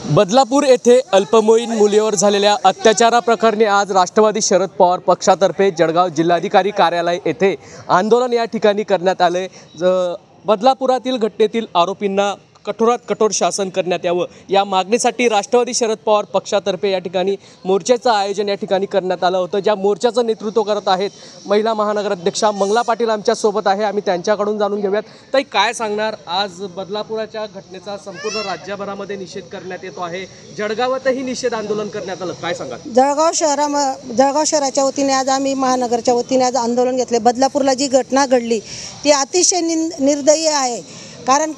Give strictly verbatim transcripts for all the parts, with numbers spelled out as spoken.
बदलापूर येथे अल्पवयीन मुलीवर झालेल्या अत्याचाराप्रकरणी आज राष्ट्रवादी शरद पवार पक्षातर्फे जळगाव जिल्हाधिकारी कार्यालय येथे आंदोलन या ठिकाणी करण्यात आले। बदलापुरातील घटनेतील आरोपींना कठोरात कठोर शासन करण्यात यावं या मागणीसाठी राष्ट्रवादी शरद पवार पक्षातर्फे या ठिकाणी मोर्चाचं आयोजन या ठिकाणी करण्यात आलं होतं। ज्या मोर्चाचं नेतृत्व करत आहेत महिला महानगराध्यक्षा मंगला पाटील आमच्या सोबत आहे। आम्ही त्यांच्याकडून जाणून घेऊयात ताई काय सांगणार, आज बदलापुराच्या घटनेचा संपूर्ण राज्यभरामध्ये निषेध करण्यात येतो आहे, जळगावातही निषेध आंदोलन करण्यात आलं, काय सांगा? जळगाव शहरा जळगाव शहराच्या वतीने आज आम्ही महानगरच्या वतीने आज आंदोलन घेतले। बदलापूरला जी घटना घडली ती अतिशय निर्दयी आहे। कारण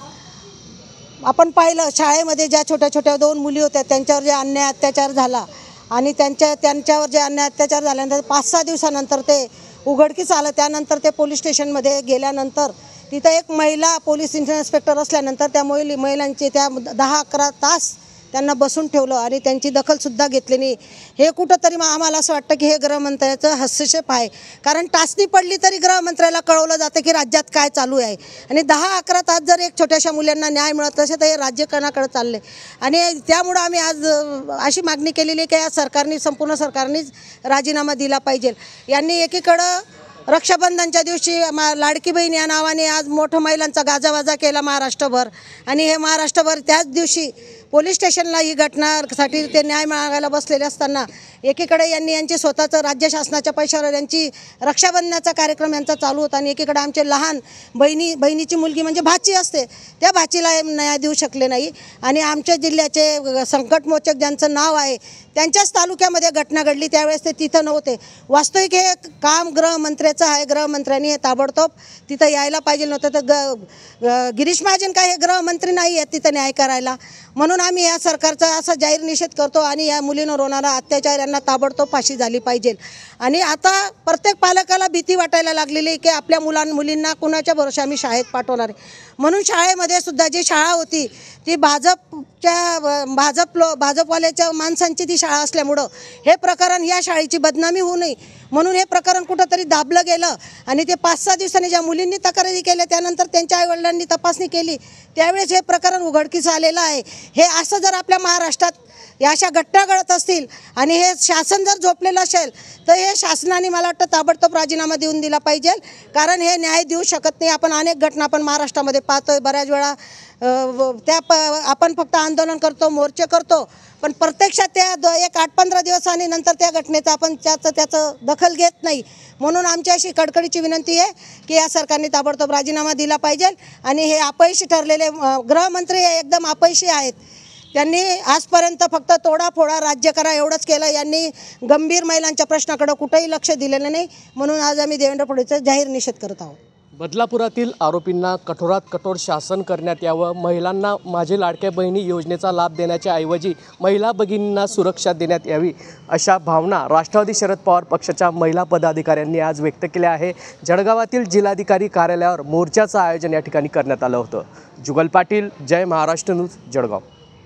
आपण पाहिलं शाळेमध्ये ज्या छोट्या छोट्या दोन मुली होत्या त्यांच्यावर जे अन्याय अत्याचार झाला आणि त्यांच्या त्यांच्यावर जे अन्याय अत्याचार झाल्यानंतर पाच सहा दिवसानंतर ते उघडकीस आलं। त्यानंतर ते पोलीस स्टेशनमध्ये गेल्यानंतर तिथं एक महिला पोलीस इन्स्पेक्टर असल्यानंतर त्या महिला महिलांचे त्या दहा अकरा तास त्यांना बसून ठेवलं आणि त्यांची दखलसुद्धा घेतली नाही। हे कुठंतरी आम्हाला असं वाटतं की हे गृहमंत्र्याचं हस्तक्षेप आहे। कारण टाचणी पडली तरी गृहमंत्र्याला कळवलं जातं की राज्यात काय चालू आहे आणि दहा अकरा तास जर एक छोट्याशा मुलांना न्याय मिळत असेल तर हे राज्य कोणाकडे चालले। आणि त्यामुळं आम्ही आज अशी मागणी केलेली आहे की या सरकारने संपूर्ण सरकारनेच राजीनामा दिला पाहिजे। यांनी एकीकडं रक्षाबंधनच्या दिवशी मा लाडकी बहीण या नावाने आज मोठं महिलांचा गाजावाजा केला महाराष्ट्रभर आणि हे महाराष्ट्रभर त्याच दिवशी पोलीस स्टेशनला ही घटनासाठी ते न्याय मागायला बसलेले असताना एकीकडे यांनी यांचे स्वतःचं राज्य शासनाच्या पैशावर यांची रक्षाबंधनाचा कार्यक्रम यांचा चालू होता आणि एकीकडे आमचे लहान बहिणी बहिणीची मुलगी म्हणजे भाची असते त्या भाचीला न्याय देऊ शकले नाही। आणि आमच्या जिल्ह्याचे संकटमोचक ज्यांचं नाव आहे त्यांच्याच तालुक्यामध्ये घटना घडली त्यावेळेस ते तिथं नव्हते। वास्तविक हे काम गृहमंत्र्याचं आहे, गृहमंत्र्यांनी हे ताबडतोब तिथं यायला पाहिजे नव्हतं। तर ग गिरीश महाजन काय हे गृहमंत्री नाही आहेत तिथं न्याय करायला। म्हणून आम्ही या सरकारचा असा जाहीर निषेध करतो आणि या मुलींवर होणारा अत्याचार यांना ताबडतोब फाशी झाली पाहिजे। आणि आता प्रत्येक पालकाला भीती वाटायला लागलेली की आपल्या मुलां मुलींना कुणाच्या भरोशा आम्ही शाळेत पाठवणार आहे। म्हणून शाळेमध्ये सुद्धा जी शाळा होती ती भाजपच्या भाजप लो भाजपवाल्याच्या माणसांची ती शाळा असल्यामुळं हे प्रकरण या शाळेची बदनामी होऊ नये म्हणून हे प्रकरण कुठंतरी दाबलं गेलं। आणि ते पाच सहा दिवसांनी ज्या मुलींनी तक्रारी केल्या त्यानंतर त्यांच्या आईवडिलांनी तपासणी केली त्यावेळेस हे प्रकरण उघडकीस आलेलं आहे। हे असं जर आपल्या महाराष्ट्रात या अशा घटना घडत असतील आणि हे शासन जर झोपलेलं असेल तर हे शासनाने मला वाटतं ताबडतोब राजीनामा देऊन दिला पाहिजे। कारण हे न्याय देऊ शकत नाही। आपण अनेक घटना आपण महाराष्ट्रामध्ये पाहतोय, बऱ्याच वेळा त्या प आपण फक्त आंदोलन करतो, मोर्चे करतो, पण प्रत्यक्षात त्या एक आठ पंधरा दिवसांनी नंतर त्या घटनेचं आपण त्याचं त्याचं दखल घेत नाही। म्हणून आमची अशी कडकडीची विनंती आहे की या सरकारने ताबडतोब राजीनामा दिला पाहिजे। आणि हे अपयशी ठरलेले गृहमंत्री हे एकदम अपयशी आहेत। त्यांनी आजपर्यंत फक्त तोडाफोडा राज्य करा एवढंच केलं, यांनी गंभीर महिलांच्या प्रश्नाकडे कुठेही लक्ष दिलेलं नाही। म्हणून आज आम्ही देवेंद्र फडणवीसचा जाहीर निषेध करत आहोत। बदलापुरातील आरोपींना कठोरात कठोर शासन करण्यात यावं, महिलांना माझे लाडक्या बहिणी योजनेचा लाभ देण्याच्या ऐवजी महिला भगिनींना सुरक्षा देण्यात यावी अशा भावना राष्ट्रवादी शरद पवार पक्षाच्या महिला पदाधिकाऱ्यांनी आज व्यक्त केल्या आहे। जळगावातील जिल्हाधिकारी कार्यालयावर मोर्चाचं आयोजन या ठिकाणी करण्यात आलं होतं। जुगल पाटील, जय महाराष्ट्र न्यूज, जळगाव।